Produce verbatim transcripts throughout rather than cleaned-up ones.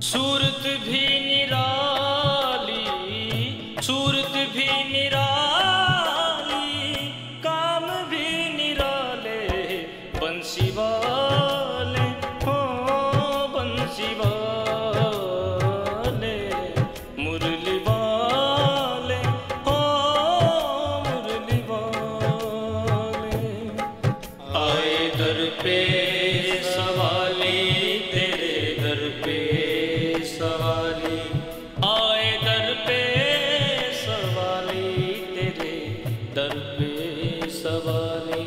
सूरत भी निराली, सूरत भी निराली, काम भी निराले, बंसी वाले हो बंसी वाले, मुरली वाले हो मुरली वाले। आए दर पे सवाली तेरे दर पे सवाली, आए दर पे सवाली तेरे दर पे सवाली।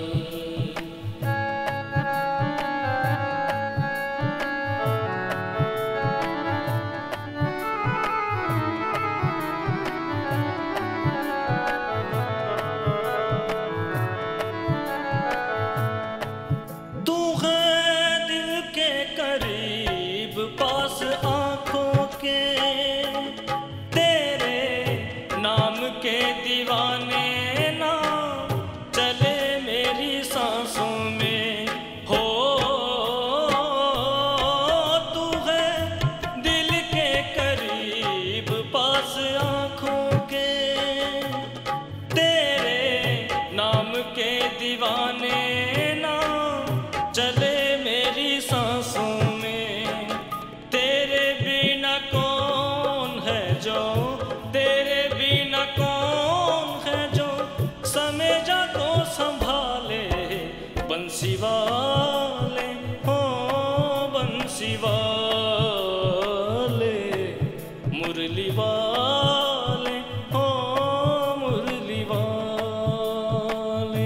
तू है दिल के करीब पास आँखों के, तेरे नाम के दीवाने ना चले मेरी सांसों में हो। तू है दिल के करीब पास आँखों के, तेरे नाम के दीवाने ना चले मेरी सांसों में। तेरे बिना कौन है जो, तेरे बिना कौन है जो समेजा को संभाले, बंसी वाले हो बंसी वाले, मुरली वाले हो मुरली वाले।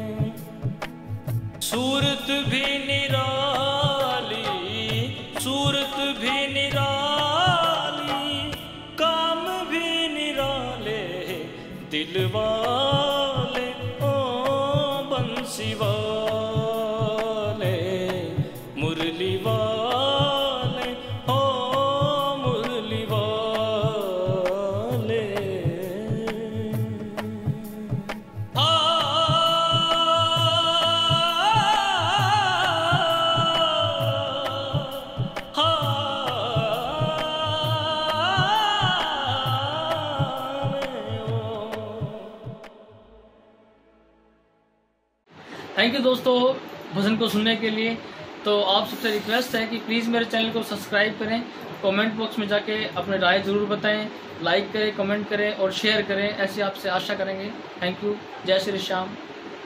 सूरत भी निराली, सूरत भी निराली, काम भी निराले, दिल वाले ओ बंसी वाले, मुरली वाले ओ मुरली वाले। आ थैंक यू दोस्तों भजन को सुनने के लिए। तो आप सबसे रिक्वेस्ट है कि प्लीज़ मेरे चैनल को सब्सक्राइब करें, कमेंट बॉक्स में जाके अपने राय ज़रूर बताएं, लाइक करें, कमेंट करें और शेयर करें, ऐसी आपसे आशा करेंगे। Thank you. जय श्री श्याम।